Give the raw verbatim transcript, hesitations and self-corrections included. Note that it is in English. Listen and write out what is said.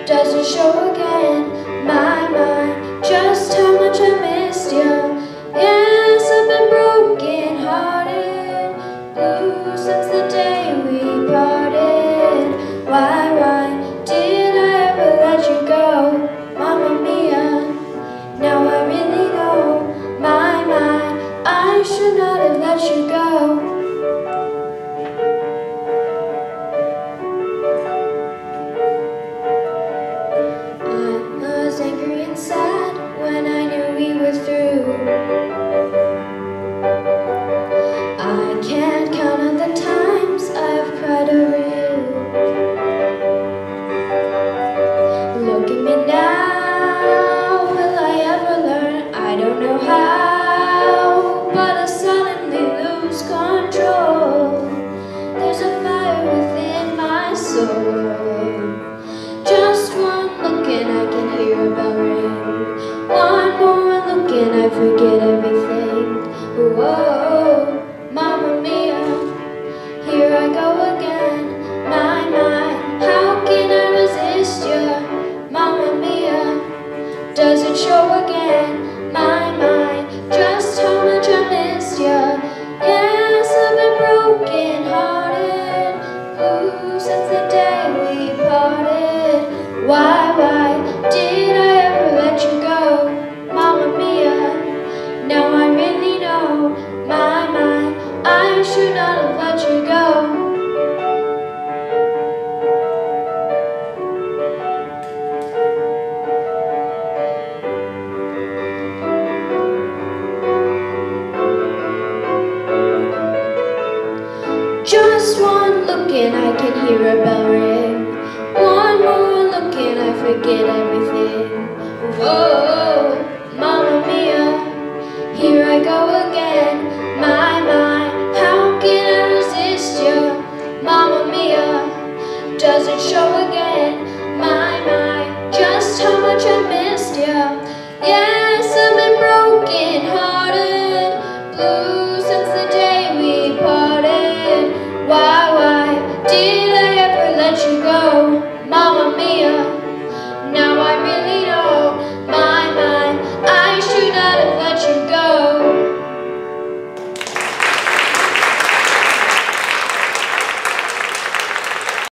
doesn't show again. My mind, just how much I missed you. Yes, I've been broken hearted, blue since the day we parted. Why, why did I ever let you go? Mamma mia, now I really know. My mind, I should not have let you go. I was angry and sad when I knew we were through. I can't count on the times I've cried over you. Look at me now, will I ever learn? I don't know how, but I suddenly lose control. There's a fire within my soul. Just one look and I can hear a bell ring. One more look and I forget everything. Whoa, Mamma mia, here I go again. My, my, how can I resist you? Mamma mia, does it show again? My, my, just how much I missed you. Yes, I've been broken hearted, blue since the day we parted. Why, why did I ever let you go? Mamma mia, now I really know. My, my, I should not have let you go. Just one look and I can hear a bell ring. One more look and I forget everything. Whoa, my